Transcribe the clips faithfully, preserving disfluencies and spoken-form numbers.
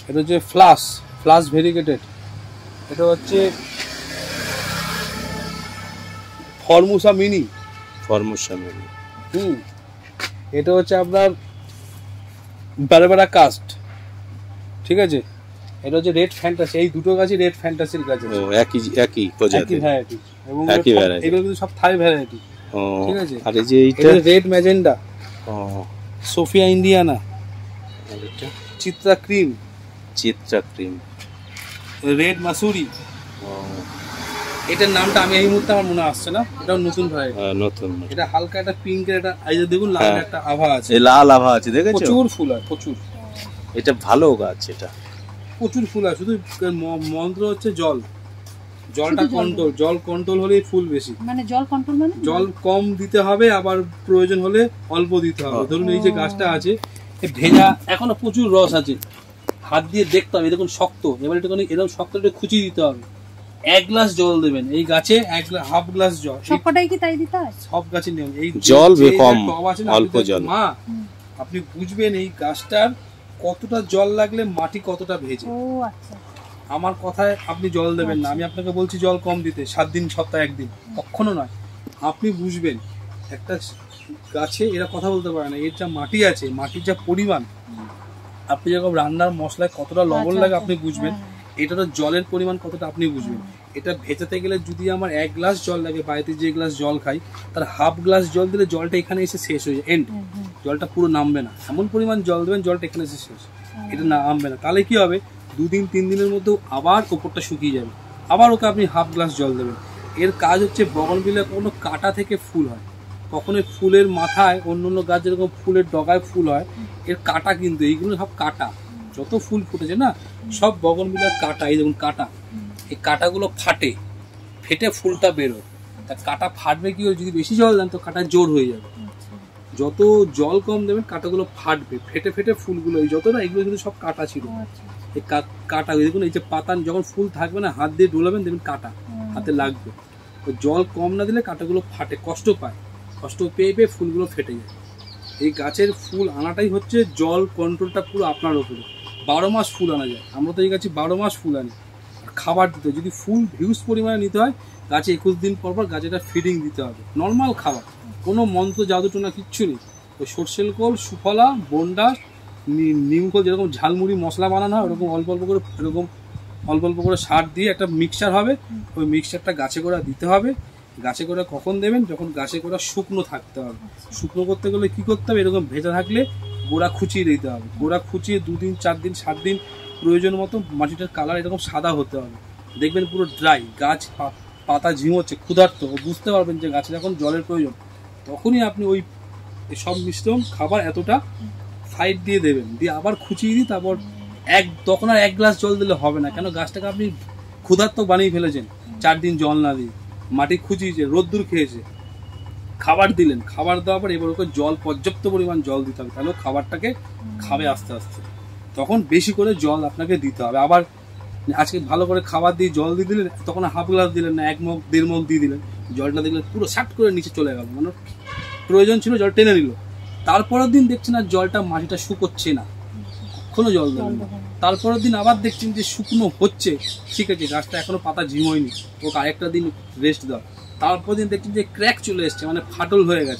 এটা হচ্ছে flush flush variegated. এটা হচ্ছে ফরমুসা মিনি। ফরমুসা মিনি। হুম এটা হচ্ছে আপনার বারবারা কাস্ট, ঠিক আছে। এটা হচ্ছে রেড ফ্যান্টাসি। এই দুটো গাছই রেড ফ্যান্টাসির গাছ। ও একই একই প্রজাতি, একই ভ্যারাইটি, এবং একই ভ্যারাইটি। এগুলো কিন্তু সব থাই ভ্যারাইটি। ও ঠিক আছে। আর এই যে এইটা রেড ম্যাজেন্ডা, ও সোফিয়া ইন্ডিয়ানা, আর এটা Chitra cream, Chitra cream, red Masuri. ও এটার নামটা আমি এই মুহূর্তে আমার মনে আসছে না, এটা নতুন ভ্যারাইটি। হ্যাঁ নতুন। এটা হালকা একটা পিঙ্কের একটা, এই যে দেখুন লাল একটা আভা আছে। এই লাল আভা আছে, দেখেছো? প্রচুর ফুল হয়, প্রচুর। এটা ভালো গাছ, এটা প্রচুর ফুল হয়। শুধু মন্ত্র হচ্ছে জল, জলটা কন্ট্রোল, জল কন্ট্রোল হলেই ফুল বেশি। মানে জল কন্ট্রোল মানে জল কম দিতে হবে, আবার প্রয়োজন হলে অল্প দিতে হবে। ধরুন এই যে গাছটা আছে ভেজা, এখনো প্রচুর রস আছে, হাত দিয়ে দেখতে হবে। দেখুন শক্ত, এবার একটুখানি এরকম শক্ত একটু খুঁচিয়ে দিতে হবে। এক গ্লাস জল দেবেন এই গাছে, এক হাফ গ্লাস জল। সবকটাই কি তাই দিতে হয়? সব গাছের নিয়ম। এই জল কম, অল্প জল। মা আপনি বুঝবেন এই গাছটার কতটা জল লাগলে মাটি কতটা ভেজে। ও আচ্ছা। আমার কথায় আপনি জল দেবেন না, আমি আপনাকে বলছি জল কম দিতে, সাত দিন সপ্তাহে একদিন, কখনো নয়। আপনি বুঝবেন একটা গাছে এরা কথা বলতে পারে না, এর যা মাটি আছে, মাটির যা পরিমাণ, আপনি যখন রান্নার মশলায় কতটা লবণ লাগে আপনি বুঝবেন, এটারও জলের পরিমাণ কতটা আপনি বুঝবেন। এটা ভেজাতে গেলে যদি আমার এক গ্লাস জল লাগে, বাড়িতে যে গ্লাস জল খাই তার হাফ গ্লাস জল দিলে জলটা এখানে এসে শেষ হয়ে যায়, এন্ড। জলটা পুরো নামবে না, এমন পরিমাণ জল দেবেন জলটা এখানে এসে শেষ, এটা নামবে না। তাহলে কি হবে, দুদিন তিন দিনের মধ্যেও আবার ওপরটা শুকিয়ে যাবে, আবার ওকে আপনি হাফ গ্লাস জল দেবেন। এর কাজ হচ্ছে বগনভিলে কোনো কাটা থেকে ফুল হয়, কখনো ফুলের মাথায় অন্য অন্য গাছ যেরকম ফুলের ডগায় ফুল হয়, এর কাটা কিন্তু এইগুলো সব কাটা। যত ফুল ফুটেছে না সব বগনভিলার কাটা, এই দেখুন কাটা, এই কাটাগুলো ফাটে, ফেটে ফুলটা বেরোয়। তা কাটা ফাটবে কি, যদি বেশি জল দেন তো কাটা জোর হয়ে যাবে। যত জল কম দেবেন কাটাগুলো ফাটবে, ফেটে ফেটে ফুলগুলো, এই যত না এগুলো কিন্তু সব কাটা ছিল। এই কাটা দেখুন, এই যে পাতা যখন ফুল থাকবে না হাত দিয়ে ডোলাবেন দেখবেন কাটা হাতে লাগবে। তো জল কম না দিলে কাটাগুলো ফাটে, কষ্ট পায়, কষ্ট পেয়ে পেয়ে ফুলগুলো ফেটে যায়। এই গাছের ফুল আনাটাই হচ্ছে জল কন্ট্রোলটা পুরো আপনার ওপরে। বারো মাস ফুল আনা যায়, আমরা তো এই গাছে বারো মাস ফুল আনি। খাবার দিতে যদি ফুল হিউজ পরিমাণে নিতে হয়, গাছে একুশ দিন পর পর গাছে একটা ফিডিং দিতে হবে, নর্মাল খাবার, কোনো মন্ত্র জাদুটোনা কিচ্ছু নেই। ওই সর্ষের কোল, সুফলা, বন্ডা, নিমখোল, যেরকম ঝালমুড়ি মশলা বানানো হয় ওরকম অল্প অল্প করে, এরকম অল্প অল্প করে সার দিয়ে একটা মিক্সচার হবে, ওই মিক্সচারটা গাছে করে দিতে হবে। গাছে করে কখন দেবেন, যখন গাছে করে শুকনো থাকতে হবে। শুকনো করতে গেলে কি করতে হবে, এরকম ভেজা থাকলে গোড়া খুঁচিয়ে দিতে হবে। গোড়া খুঁচিয়ে দুদিন চার দিন সাত দিন প্রয়োজন মতো মাটিটার কালার এরকম সাদা হতে হবে, দেখবেন পুরো ড্রাই, গাছ পাতা ঝিমোচ্ছে, ক্ষুধার্ত, বুঝতে পারবেন যে গাছে যখন জলের প্রয়োজন, তখনই আপনি ওই সব মিশ্রণ খাবার এতটা সাইড দিয়ে দেবেন, দিয়ে আবার খুঁচিয়ে দিই। তারপর এক তখন আর এক গ্লাস জল দিলে হবে না, কেন গাছটাকে আপনি ক্ষুধার্ত বানিয়ে ফেলেছেন। চার দিন জল না দিয়ে মাটি খুঁচিয়েছে, রোদ্দুর খেয়েছে, খাবার দিলেন, খাবার দেওয়ার পর এবার ওকে জল, পর্যাপ্ত পরিমাণ জল দিতে হবে, তাহলে খাবারটাকে খাবে আস্তে আস্তে। তখন বেশি করে জল আপনাকে দিতে হবে। আবার আজকে ভালো করে খাবার দিয়ে জল দিয়ে দিলেন, তখন হাফ গ্লাস দিলেন না, এক মগ দেড় মগ দিয়ে দিলেন, জলটা দেখলেন পুরো শাট করে নিচে চলে গেল, মানে প্রয়োজন ছিল জল টেনে নিল। তারপরের দিন দেখছেন আর জলটা মাটিটা শুকোচ্ছে না, কখনো জল দেবেন না। তারপরের দিন আবার দেখছেন যে শুকনো হচ্ছে, ঠিক আছে গাছটা এখনো পাতা ঝিমোয়নি, ওকে আরেকটা দিন রেস্ট দাও। তারপর দিন দেখছেন যে ক্র্যাক চলে এসছে, মানে ফাটল হয়ে গেছে,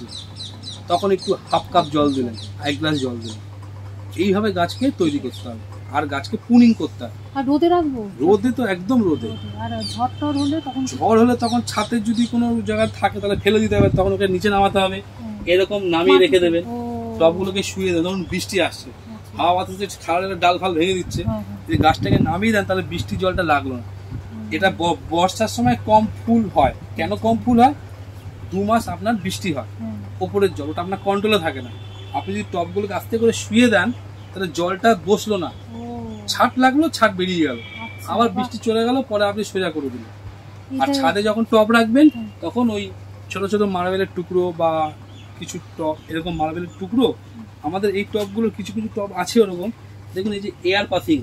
তখন একটু হাফ কাপ জল দিলেন, এক গ্লাস জল দিলেন। এইভাবে গাছকে তৈরি করতে হবে, আর গাছকে পুনিং করতে হবে। আর রোদে রাখবো? রোদে তো একদম রোদে। আর ঝড় টড় হলে তখন? ঝড় হলে তখন ছাদের যদি কোনো জায়গায় থাকে তাহলে ফেলে দিতে হবে, তখন ওকে নিচে নামাতে হবে, এরকম নামিয়ে রেখে দেবেন, টবগুলোকে শুয়ে দেবেন। ধরুন বৃষ্টি আসছে, হাওয়া বাতাসে খালের ডাল ফাল ভেঙে দিচ্ছে, যদি গাছটাকে নামিয়ে দেন তাহলে বৃষ্টির জলটা লাগলো না। এটা বর্ষার সময় কম ফুল হয়, কেন কম ফুল হয়, দু মাস আপনার বৃষ্টি হয়, ওপরের জল ওটা আপনার কন্ট্রোলে থাকে না। আপনি যদি টবগুলোকে আস্তে করে শুয়ে দেন তাহলে জলটা বসলো না, ছাট লাগলো, ছাট বেরিয়ে গেল, আবার বৃষ্টি চলে গেল, পরে আপনি সোজা করে দিলেন। আর ছাদে যখন টব রাখবেন তখন ওই ছোট ছোট মার্বেলের টুকরো বা কিছু টব, এরকম মার্বেলের টুকরো, আমাদের এই টবগুলোর কিছু কিছু টব আছে ওরকম, দেখুন এই যে এয়ার পাসিং,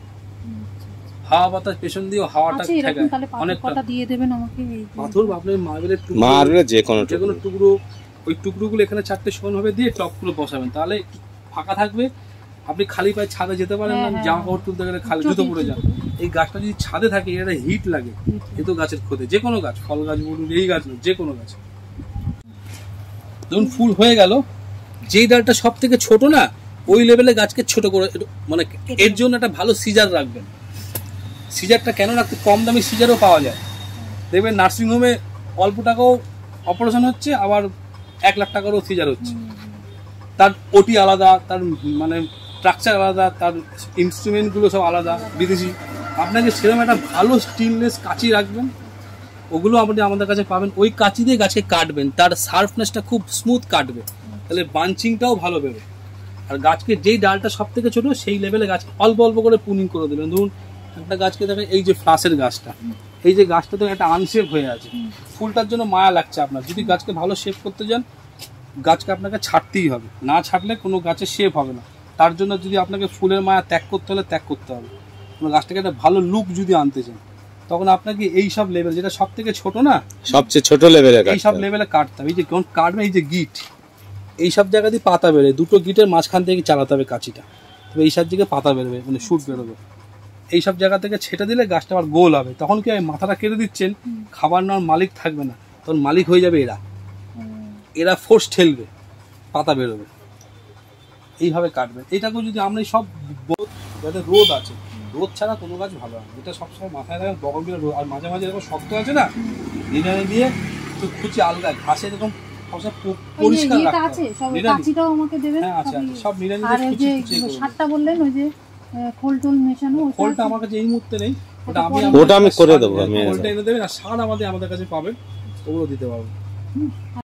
হাওয়া বাতাস পেছন দিয়ে হাওয়াটা ঠেকায়, অনেকটা দিয়ে দেবেন আমাকে। পাথর বা আপনার মার্বেলের টুকরো, মার্বেলের যে কোনো যে কোনো টুকরো, ওই টুকরোগুলো এখানে চারটে সমান ভাবে দিয়ে টবগুলো বসাবেন, তাহলে ফাঁকা থাকবে, আপনি খালি পায়ে ছাদে যেতে পারেন না, হ্যাঁ, হ্যাঁ। জামা কাপড় তুলতে গেলে খালি জুতো পরে যান। এই গাছটা যদি ছাদে থাকে এটা হিট লাগে, এ তো গাছের ক্ষতি। যে কোনো গাছ, ফল গাছ বলুন, এই গাছ নয়, যে কোনো গাছ। ধরুন ফুল হয়ে গেল, যেই ডালটা সব থেকে ছোট না ওই লেভেলে গাছকে ছোট করে একটু- মানে এর জন্য একটা ভালো সিজার রাখবেন। সিজারটা কেন রাখতে, কম দামি সিজারও পাওয়া যায়। দেখবেন নার্সিংহোমে অল্প টাকাও অপারেশন হচ্ছে, আবার এক লাখ টাকারও সিজার হচ্ছে। তার ওটি আলাদা, তার মানে স্ট্রাকচার আলাদা, তার ইনস্ট্রুমেন্টগুলো সব আলাদা বিদেশি। আপনাকে সেরকম একটা ভালো স্টিনলেস কাঁচি রাখবেন, ওগুলো আপনি আমাদের কাছে পাবেন। ওই কাঁচি দিয়ে গাছকে কাটবেন, তার শার্পনেসটা খুব স্মুথ কাটবে, তাহলে বাঞ্চিংটাও ভালো বেরোবে। আর গাছকে যেই ডালটা সব থেকে ছোট সেই লেভেলে গাছ অল্প অল্প করে পুনিং করে দেবেন। ধরুন একটা গাছকে দেখেন, এই যে ফ্লাসের গাছটা, এই যে গাছটা তো একটা আনশেপ হয়ে আছে, ফুলটার জন্য মায়া লাগছে আপনার। যদি গাছকে ভালো শেপ করতে যান, গাছকে আপনাকে ছাড়তেই হবে, না ছাড়লে কোনো গাছের শেপ হবে না। তার জন্য যদি আপনাকে ফুলের মায়া ত্যাগ করতে হলে ত্যাগ করতে হবে। কোনো গাছটাকে একটা ভালো লুক যদি আনতে চান, তখন আপনাকে এই সব লেভেল, যেটা সব থেকে ছোট না, সবচেয়ে ছোট লেভেলে এই সব লেভেলে কাটতে হবে। এই যে কোন কাটবে, এই যে গিট, এই সব জায়গা দিয়ে পাতা বেরোয়, দুটো গিটের মাঝখান থেকে চালাতে হবে কাঁচিটা, তবে এই সব দিকে পাতা বেরোবে, মানে শুট বেরোবে। এই সব জায়গা থেকে ছেটে দিলে গাছটা আবার গোল হবে। তখন কি হয়, মাথাটা কেটে দিচ্ছেন, খাবার নেওয়ার মালিক থাকবে না, তখন মালিক হয়ে যাবে এরা। এরা ফোর্স ঠেলবে, পাতা বেরোবে। এইভাবে কাটবে। এইটাকেও যদি আমরা এই সব ব- যাতে রোদ আছে, রোদ ছাড়া কোনো গাছ ভালো হয় না। এটা সবসময় মাথায় রাখবেন, বগল দিয়ে রোদ। আর মাঝে মাঝে এরকম শক্ত আছে না, নিড়ানি দিয়ে একটু কুচি আলগা, ঘাসে এরকম সবসময় প- ওই যে পরিষ্কার ইয়েটা রাখতে আছে, হবে। সব নিড়ানি, কাঁচিটাও আমাকে দেবেন। হ্যাঁ আছে আছে, সবই- সব নিড়ানি আর দিয়ে ওই কুচি যে কুচি করে সারটা বললেন, ওই যে আহ, খোল টোল মেশানো, ওটা খোলটা আছে? আমার কাছে এই মুহূর্তে নেই, ওটা ওটা আমি পরে- ওটা আমি করে দেবো, আমি খোলটা এনে দেবেন। আর সার আমাদের আমাদের কাছে পাবেন, ওগুলো দিতে পারবো।